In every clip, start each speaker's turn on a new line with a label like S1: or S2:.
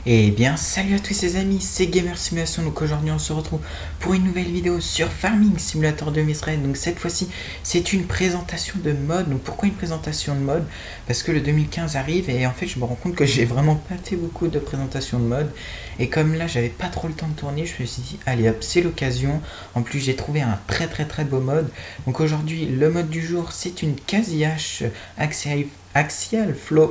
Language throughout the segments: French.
S1: Eh bien, salut à tous les amis, c'est Gamer Simulation. Donc aujourd'hui, on se retrouve pour une nouvelle vidéo sur Farming Simulator 2013. Donc cette fois-ci, c'est une présentation de mode. Donc pourquoi une présentation de mode? Parce que le 2015 arrive et en fait, je me rends compte que j'ai vraiment pas fait beaucoup de présentations de mode. Et comme là, j'avais pas trop le temps de tourner, je me suis dit, allez hop, c'est l'occasion. En plus, j'ai trouvé un très beau mode. Donc aujourd'hui, le mode du jour, c'est une quasi-hache Axial Flow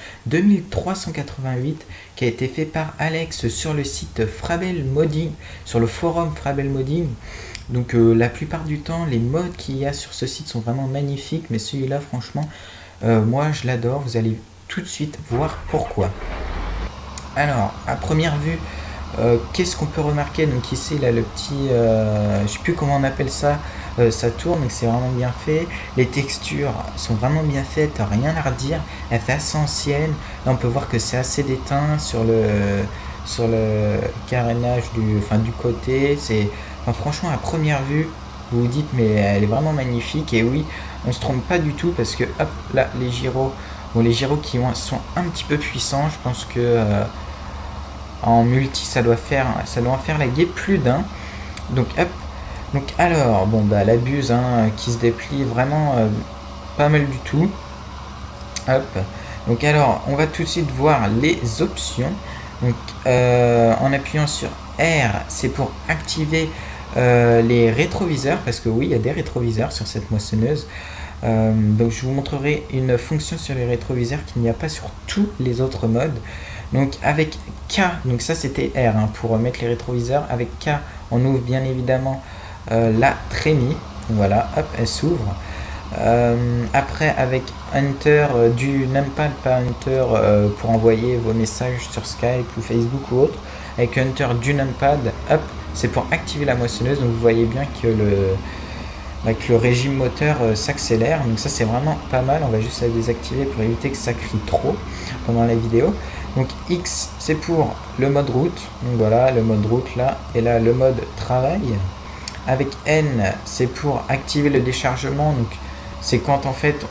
S1: 2388 qui a été fait par Alex sur le site Frabel Modding, sur le forum Frabel Modding. Donc la plupart du temps, les mods qu'il y a sur ce site sont vraiment magnifiques, mais celui-là, franchement, moi je l'adore. Vous allez tout de suite voir pourquoi. Alors, à première vue, qu'est-ce qu'on peut remarquer? Donc ici, là, le petit, je sais plus comment on appelle ça, ça tourne, donc c'est vraiment bien fait. Les textures sont vraiment bien faites, rien à redire. Elle fait assez ancienne. Là, on peut voir que c'est assez déteint sur le carénage du côté. Franchement, à première vue, vous vous dites, mais elle est vraiment magnifique. Et oui, on se trompe pas du tout parce que, hop, là, les gyros, bon, les gyros sont un petit peu puissants. Je pense que en multi, ça doit en faire laguer plus d'un. Donc, hop. Donc, alors, bon, bah, la buse qui se déplie vraiment pas mal du tout. Hop. Donc, alors, on va tout de suite voir les options. Donc, en appuyant sur R, c'est pour activer les rétroviseurs. Parce que oui, il y a des rétroviseurs sur cette moissonneuse. Donc, je vous montrerai une fonction sur les rétroviseurs qu'il n'y a pas sur tous les autres modes. Donc avec K, donc ça c'était R pour mettre les rétroviseurs. Avec K, on ouvre bien évidemment la trémie. Voilà, hop, elle s'ouvre. Après avec Enter du numpad, pas Enter pour envoyer vos messages sur Skype ou Facebook ou autre. Avec Enter du numpad, hop, c'est pour activer la moissonneuse. Donc vous voyez bien que le régime moteur s'accélère. Donc ça c'est vraiment pas mal. On va juste la désactiver pour éviter que ça crie trop pendant la vidéo. Donc X c'est pour le mode route, donc voilà le mode route là, et là le mode travail. Avec N c'est pour activer le déchargement, donc c'est quand en fait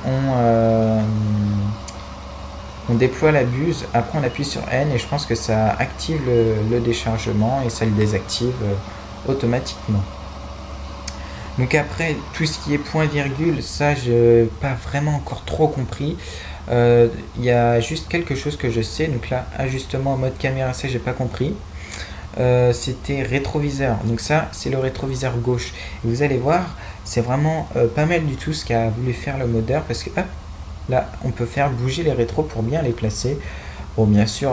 S1: on déploie la buse, après on appuie sur N et je pense que ça active le déchargement et ça le désactive automatiquement. Donc après tout ce qui est point virgule, ça j'ai pas vraiment encore trop compris. Il y a juste quelque chose que je sais. Donc là, ajustement en mode caméra, ça j'ai pas compris. C'était rétroviseur. Donc ça, c'est le rétroviseur gauche. Et vous allez voir, c'est vraiment pas mal du tout ce qu'a voulu faire le modeur. Parce que hop, là, on peut faire bouger les rétros pour bien les placer. Bon, bien sûr,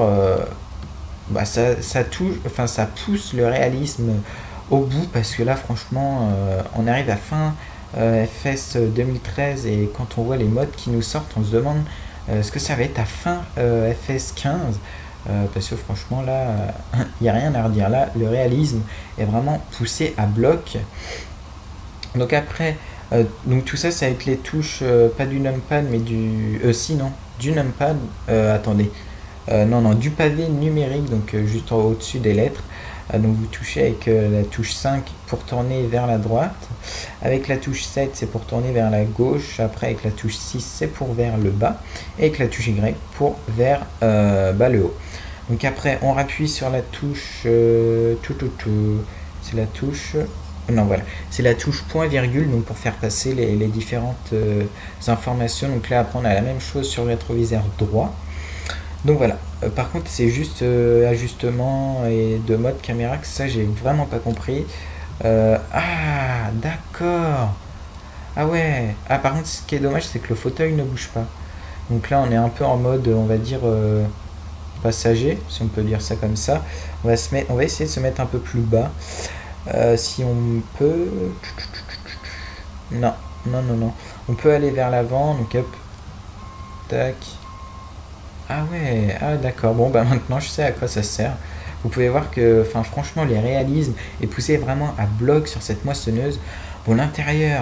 S1: ça pousse le réalisme au bout. Parce que là, franchement, on arrive à fin FS 2013 et quand on voit les modes qui nous sortent, on se demande ce que ça va être à fin FS 15 parce que franchement là il n'y a rien à redire. Là le réalisme est vraiment poussé à bloc. Donc après donc tout ça va être les touches pas du numpad mais du numpad, attendez, non du pavé numérique, donc juste au-dessus des lettres. Donc vous touchez avec la touche 5 pour tourner vers la droite, avec la touche 7 c'est pour tourner vers la gauche, après avec la touche 6 c'est pour vers le bas, et avec la touche Y pour vers le haut. Donc après on appuie sur la touche c'est la touche c'est la touche point virgule, donc pour faire passer les différentes informations. Donc là après on a la même chose sur le rétroviseur droit. Donc voilà, par contre c'est juste ajustement et de mode caméra que ça j'ai vraiment pas compris. Ah d'accord. Ah ouais. Ah par contre ce qui est dommage c'est que le fauteuil ne bouge pas. Donc là on est un peu en mode on va dire passager, si on peut dire ça comme ça. On va essayer de se mettre un peu plus bas. Si on peut. Non. On peut aller vers l'avant, donc hop. Tac. Ah ouais, ah d'accord, bon bah maintenant je sais à quoi ça sert. Vous pouvez voir que franchement les réalismes est poussé vraiment à bloc sur cette moissonneuse. Bon l'intérieur,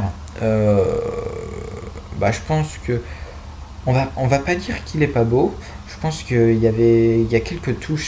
S1: je pense que on va pas dire qu'il est pas beau. Je pense qu'il y a quelques touches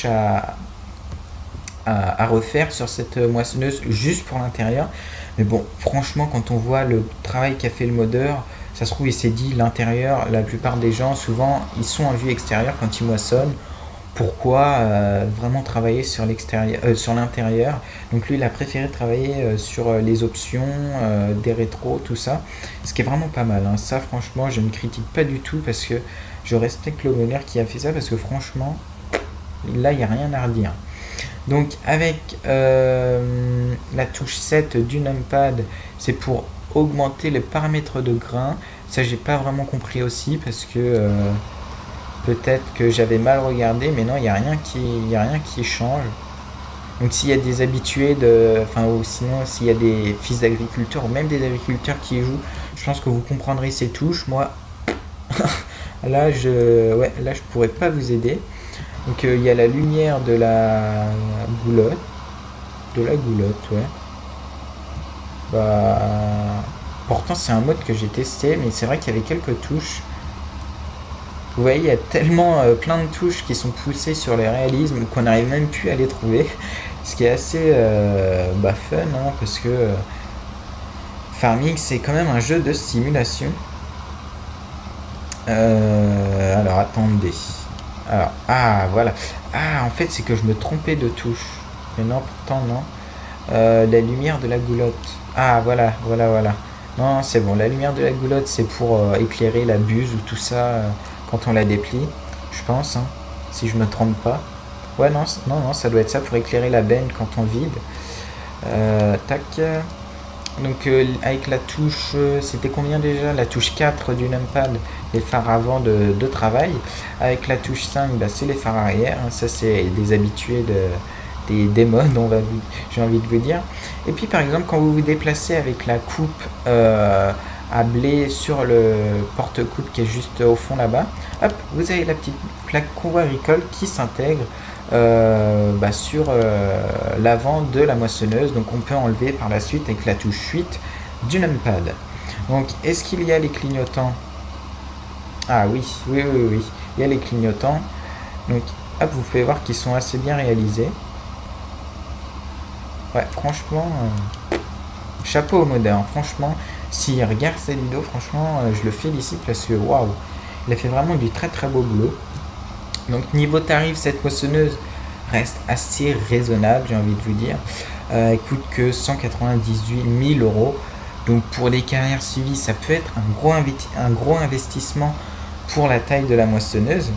S1: à refaire sur cette moissonneuse juste pour l'intérieur. Mais bon franchement quand on voit le travail qu'a fait le modeur, ça se trouve il s'est dit l'intérieur, la plupart des gens souvent ils sont en vue extérieure quand ils moissonnent. pourquoi vraiment travailler sur l'extérieur, sur l'intérieur. Donc lui, il a préféré travailler sur les options, des rétros, tout ça, ce qui est vraiment pas mal, hein. Ça, franchement, je ne critique pas du tout parce que je respecte le bonheur qui a fait ça parce que franchement, là, il n'y a rien à redire. Donc avec la touche 7 du numpad, c'est pour augmenter les paramètres de grain. Ça, j'ai pas vraiment compris aussi parce que peut-être que j'avais mal regardé, mais non, il n'y a rien qui change. Donc s'il y a des habitués ou sinon s'il y a des fils d'agriculteurs ou même des agriculteurs qui y jouent, je pense que vous comprendrez ces touches. Moi, là je pourrais pas vous aider. Donc il y a la lumière de la goulotte, ouais. Bah, pourtant c'est un mode que j'ai testé, mais c'est vrai qu'il y avait quelques touches. Vous voyez, il y a tellement plein de touches qui sont poussées sur les réalismes qu'on n'arrive même plus à les trouver. Ce qui est assez fun, hein, parce que Farming, c'est quand même un jeu de simulation. Alors, attendez. Alors, voilà. En fait, c'est que je me trompais de touche. Mais non, pourtant, non. La lumière de la goulotte. Voilà. Non, c'est bon. La lumière de la goulotte, c'est pour éclairer la buse ou tout ça quand on la déplie, je pense, hein, si je me trompe pas. Ouais, non, ça doit être ça pour éclairer la benne quand on vide. Tac. Donc, avec la touche, c'était combien déjà? La touche 4 du numpad, les phares avant de travail. Avec la touche 5, c'est les phares arrière. Ça, c'est des habitués des modes, j'ai envie de vous dire. Et puis, par exemple, quand vous vous déplacez avec la coupe à blé sur le porte-coupe qui est juste au fond là-bas, hop, vous avez la petite plaque convoi agricole qui s'intègre sur l'avant de la moissonneuse. Donc on peut enlever par la suite avec la touche 8 du numpad. Donc est-ce qu'il y a les clignotants? Oui, il y a les clignotants. Donc hop, vous pouvez voir qu'ils sont assez bien réalisés. Ouais, franchement, chapeau au modeur. Franchement, s'il regarde cette vidéo, franchement, je le félicite parce que waouh, il a fait vraiment du très très beau boulot. Donc niveau tarif, cette moissonneuse reste assez raisonnable, j'ai envie de vous dire. Elle coûte que 198 000 €. Donc pour les carrières suivies, ça peut être un gros investissement pour la taille de la moissonneuse.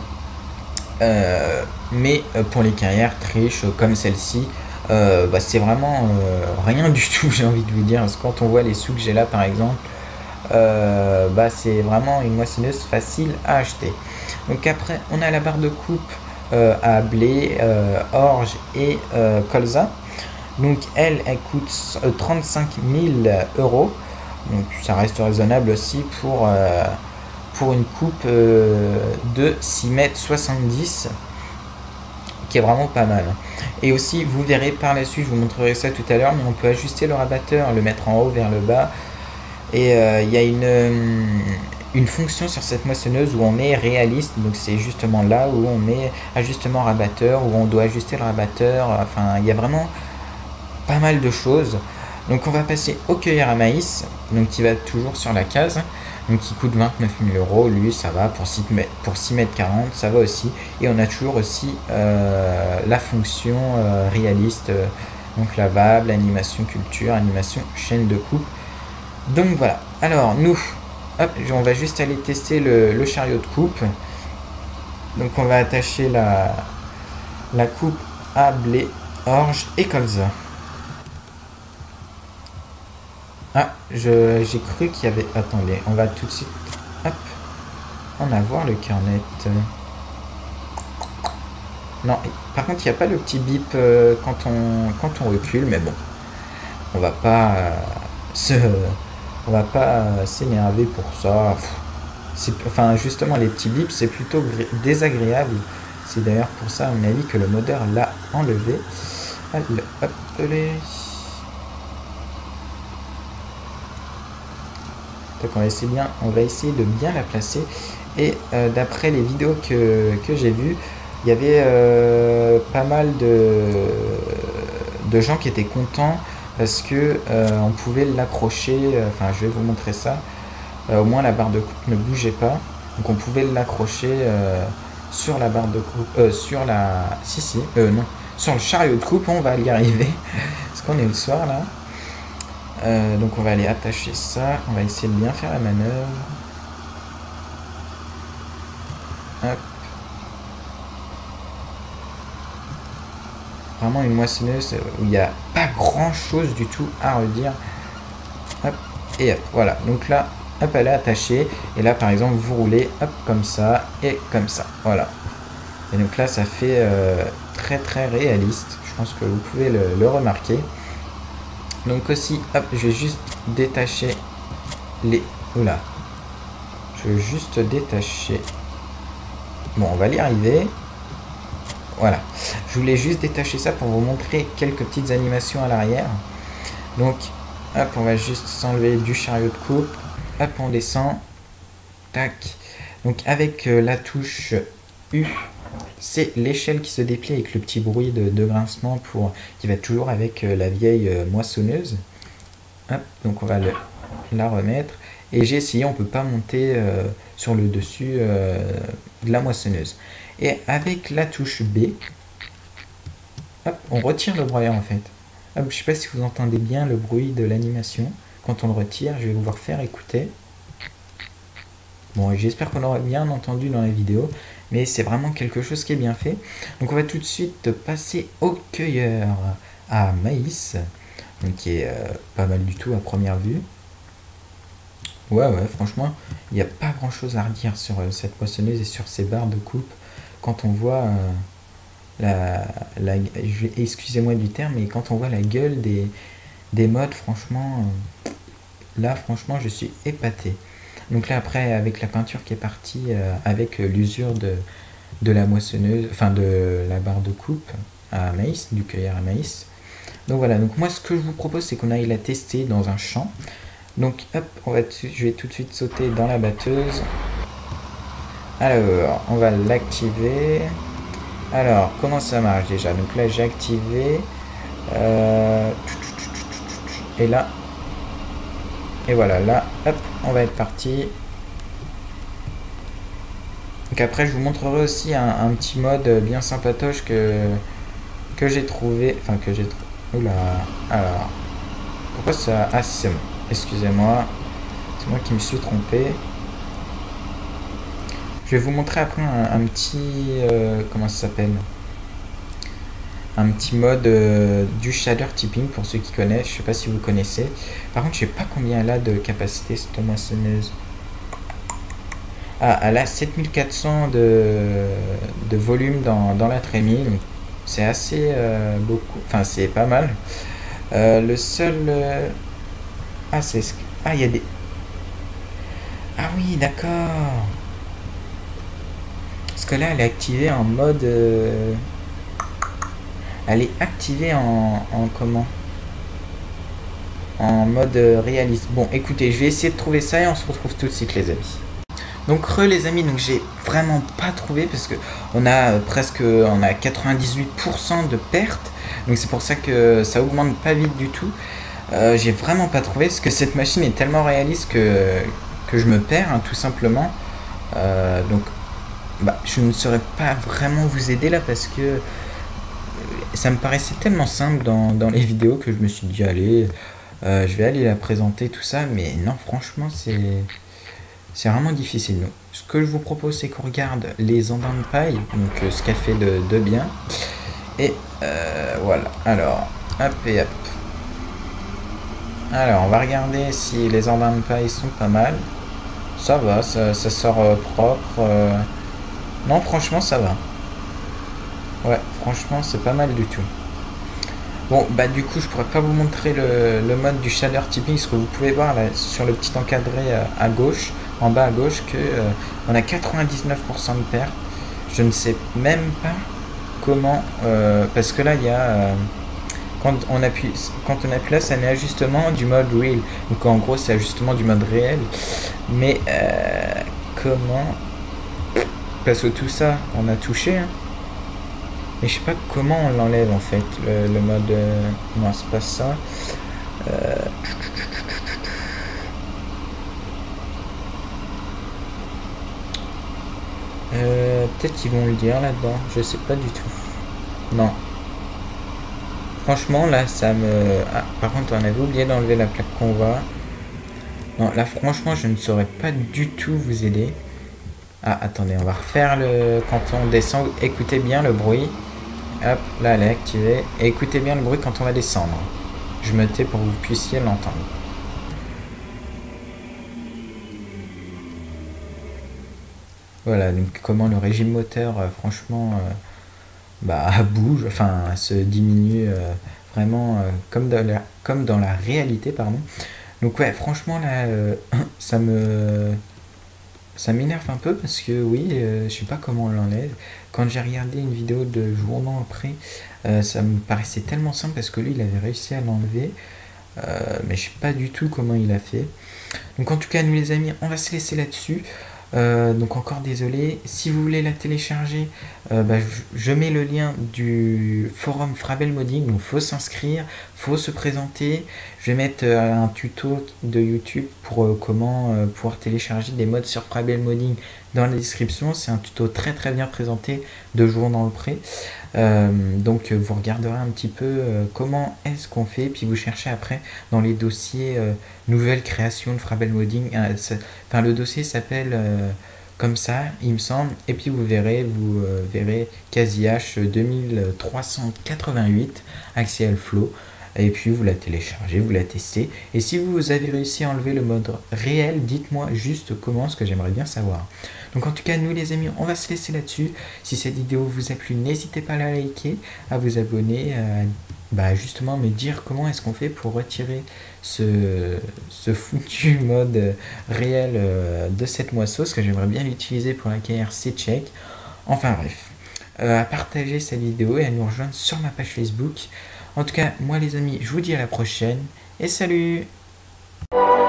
S1: Mais pour les carrières triches comme celle-ci, c'est vraiment rien du tout, j'ai envie de vous dire. Parce que quand on voit les sous que j'ai là par exemple, c'est vraiment une moissonneuse facile à acheter. Donc après, on a la barre de coupe à blé, orge et colza. Donc elle coûte 35 000 €. Donc ça reste raisonnable aussi pour une coupe de 6,70 m, qui est vraiment pas mal. Et aussi, vous verrez par la suite, je vous montrerai ça tout à l'heure, mais on peut ajuster le rabatteur, le mettre en haut vers le bas. Et il y a une fonction sur cette moissonneuse où on met réaliste, donc c'est justement là où on met ajustement rabatteur, où on doit ajuster le rabatteur. Enfin, il y a vraiment pas mal de choses. Donc on va passer au cueilleur à maïs, donc qui va toujours sur la case, donc qui coûte 29 000 €. Lui, ça va pour 6,40 m, ça va aussi. Et on a toujours aussi la fonction réaliste, donc lavable, animation culture, animation chaîne de coupe. Donc voilà. Alors nous, hop, on va juste aller tester le chariot de coupe. Donc on va attacher la coupe à blé, orge et colza. J'ai cru qu'il y avait... Attendez, on va tout de suite... Hop, en avoir le carnet. Non, par contre, il n'y a pas le petit bip quand on recule, mais bon, on va pas s'énerver pour ça. Enfin, justement, les petits bips, c'est plutôt désagréable. C'est d'ailleurs pour ça, à mon avis, que le modeur l'a enlevé. Allez, hop, allez. Donc on va essayer de bien la placer. Et d'après les vidéos que j'ai vues, il y avait pas mal de gens qui étaient contents parce que on pouvait l'accrocher. Enfin, je vais vous montrer ça. Au moins la barre de coupe ne bougeait pas, donc on pouvait l'accrocher sur la barre de coupe, sur la... Si, non. Sur le chariot de coupe, on va y arriver. Parce qu'on est le soir, là. Donc on va aller attacher ça. On va essayer de bien faire la manœuvre. Hop. Vraiment une moissonneuse où il n'y a pas grand chose du tout à redire. Hop. Et hop, voilà. Donc là, hop, elle est attachée. Et là, par exemple, vous roulez, hop, comme ça et comme ça. Voilà. Et donc là, ça fait très très réaliste. Je pense que vous pouvez le remarquer. Donc aussi, hop, je vais juste détacher les... Oula. Je vais juste détacher... Bon, on va y arriver. Voilà. Je voulais juste détacher ça pour vous montrer quelques petites animations à l'arrière. Donc, hop, on va juste s'enlever du chariot de coupe. Hop, on descend. Tac. Donc, avec la touche U, c'est l'échelle qui se déplie avec le petit bruit de grincement qui va toujours avec la vieille moissonneuse. Hop, donc on va la remettre. Et j'ai essayé, on ne peut pas monter sur le dessus de la moissonneuse. Et avec la touche B, hop, on retire le broyeur en fait. Hop, je ne sais pas si vous entendez bien le bruit de l'animation. Quand on le retire, je vais vous refaire écouter. Bon, j'espère qu'on aura bien entendu dans la vidéo, mais c'est vraiment quelque chose qui est bien fait. Donc on va tout de suite passer au cueilleur à maïs, donc qui est pas mal du tout à première vue. Ouais, franchement, il n'y a pas grand chose à redire sur cette poissonneuse et sur ces barres de coupe. Quand on voit excusez-moi du terme, mais quand on voit la gueule des modes, franchement, là, franchement, je suis épaté. Donc là, après, avec la peinture qui est partie, avec l'usure de la moissonneuse, enfin de la barre de coupe à maïs, du cueilleur à maïs. Donc voilà, donc moi, ce que je vous propose, c'est qu'on aille la tester dans un champ. Donc hop, je vais tout de suite sauter dans la batteuse. Alors, on va l'activer. Alors, comment ça marche déjà? Donc là, j'ai activé. Et là. Et voilà, là, hop, on va être parti. Donc après, je vous montrerai aussi un petit mode bien sympatoche que j'ai trouvé. Enfin, que j'ai trouvé. Oula, alors. Pourquoi ça... Ah, c'est bon. Excusez-moi. C'est moi qui me suis trompé. Je vais vous montrer après un petit... comment ça s'appelle? Un petit mode du shader typing pour ceux qui connaissent. Je sais pas si vous connaissez. Par contre, je sais pas combien elle a de capacité cette moissonneuse. Ah, elle a 7400 de volume dans la trémie. C'est assez beaucoup. Enfin, c'est pas mal. Le seul... Ah, c'est... Ah, il y a des... Ah oui, d'accord. Parce que là, elle est activée en mode... Elle est activée en comment? En mode réaliste. Bon, écoutez, je vais essayer de trouver ça et on se retrouve tout de suite, les amis. Donc les amis, donc j'ai vraiment pas trouvé parce que on a 98% de pertes. Donc c'est pour ça que ça augmente pas vite du tout. J'ai vraiment pas trouvé parce que cette machine est tellement réaliste que je me perds, hein, tout simplement. Donc je ne saurais pas vraiment vous aider là parce que ça me paraissait tellement simple dans les vidéos que je me suis dit allez, je vais aller la présenter tout ça, mais non, franchement c'est vraiment difficile. Donc, ce que je vous propose, c'est qu'on regarde les andins de paille, donc ce qu'elle fait de bien. Et voilà. Alors, hop et hop. Alors, on va regarder si les andins de paille sont pas mal. Ça va, ça sort propre. Non, franchement, ça va. Ouais, franchement, c'est pas mal du tout. Bon, du coup, je pourrais pas vous montrer le mode du shader typing, parce que vous pouvez voir là, sur le petit encadré à gauche, en bas à gauche, que on a 99% de perte. Je ne sais même pas comment, parce que là, il y a... quand on appuie là, ça met ajustement du mode real. Donc en gros, c'est ajustement du mode réel. Mais comment? Parce que tout ça, on a touché, hein. Mais je sais pas comment on l'enlève en fait, le mode... non, c'est pas ça. Peut-être qu'ils vont le dire là-dedans, je sais pas du tout. Non. Franchement, là, ça me... Ah, par contre, on avait oublié d'enlever la plaque convoi. Non, là, franchement, je ne saurais pas du tout vous aider. Ah, attendez, on va refaire le... Quand on descend, écoutez bien le bruit. Hop, là, elle est activée. Et écoutez bien le bruit quand on va descendre. Je me tais pour que vous puissiez l'entendre. Voilà, donc comment le régime moteur, franchement, bouge, enfin, se diminue vraiment comme dans la réalité, pardon. Donc ouais, franchement, là, ça m'énerve un peu parce que oui, je sais pas comment on l'enlève. Quand j'ai regardé une vidéo de Jourdan après, ça me paraissait tellement simple parce que lui, il avait réussi à l'enlever. Mais je sais pas du tout comment il a fait. Donc en tout cas, nous les amis, on va se laisser là-dessus. Donc encore désolé. Si vous voulez la télécharger, je mets le lien du forum Frabel Modding. Donc faut s'inscrire, faut se présenter. Je vais mettre un tuto de YouTube pour comment pouvoir télécharger des mods sur Frabel Modding dans la description. C'est un tuto très très bien présenté de jour dans le pré. Donc vous regarderez un petit peu comment est-ce qu'on fait, puis vous cherchez après dans les dossiers nouvelle création de Frabel Modding. Enfin, le dossier s'appelle comme ça, il me semble, et puis vous verrez CasiH 2388 Axial Flow. Et puis vous la téléchargez, vous la testez. Et si vous avez réussi à enlever le mode réel, dites-moi juste comment, ce que j'aimerais bien savoir. Donc en tout cas, nous les amis, on va se laisser là-dessus. Si cette vidéo vous a plu, n'hésitez pas à la liker, à vous abonner, justement me dire comment est-ce qu'on fait pour retirer ce foutu mode réel de cette moisseau, parce que j'aimerais bien l'utiliser pour la KRC check. Enfin bref, à partager cette vidéo et à nous rejoindre sur ma page Facebook. En tout cas, moi les amis, je vous dis à la prochaine et salut!